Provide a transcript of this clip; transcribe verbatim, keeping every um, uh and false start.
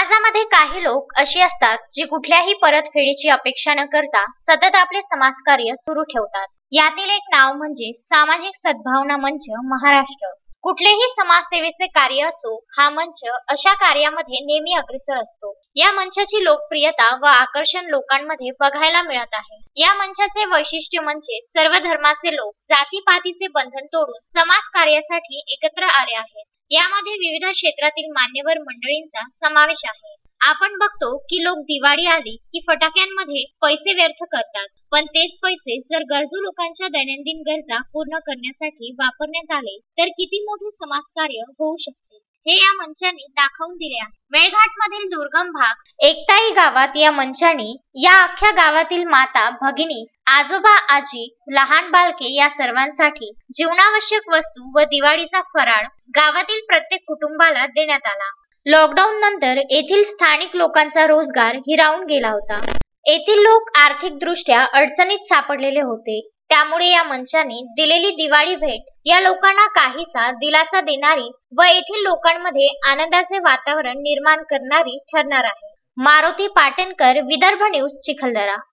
समाजामध्ये काही लोक अशी असतात जी कुठल्याही परतफेडीची अपेक्षा न करता सतत आपले समाजकार्य सुरू ठेवतात। यातील एक नाव म्हणजे सामाजिक सद्भावना मंच महाराष्ट्र। कुठलेही समाजसेवेचे कार्य असो, हा मंच अशा कार्यामध्ये नेहमी अग्रेसर असतो। या मंचाची लोकप्रियता व आकर्षण लोकांमध्ये बघायला मिळत आहे। या मंचाचे वैशिष्ट्य म्हणजे सर्व धर्माचे लोक जातीपातीचे बंधन तोडून समाज कार्यासाठी एकत्र आले आहेत। यामध्ये विविध क्षेत्रातील मान्यवर मंडळींचा समावेश आहे। आपण बघतो की लोक दिवाळी आली की फटाक्यांमध्ये पैसे व्यर्थ करतात, पण तेच पैसे जर गरजू लोकांच्या दैनंदिन गरजा पूर्ण करण्यासाठी वापरण्यात आले तर किती मोठे समाजकार्य होऊ शकते, हे या मंचाने दाखवून दिले आहे। मेळघाटमधील दुर्गम भाग एकताई गावात या मंचाने या अख्ख्या गावातील माता, भगिनी, आजोबा, आजी, लहान बालके या सर्वांसाठी जीवनावश्यक वस्तू व दिवाळीचा फराळ गावातील प्रत्येक कुटुंबाला देण्यात आला। लॉकडाऊन नंतर येथील स्थानिक लोकांचा रोजगार हिरावून गेला होता। येथील लोक आर्थिक दृष्ट्या अडचणीत सापडलेले होते, त्यामुळे या मंचाने दिलेली दिवाळी भेट या लोकांना काहीसा दिलासा देणारी व येथील लोकांमध्ये आनंदाचे वातावरण निर्माण करणारी ठरणार आहे। मारुती पाटणकर, विदर्भ न्यूज, चिखलदरा।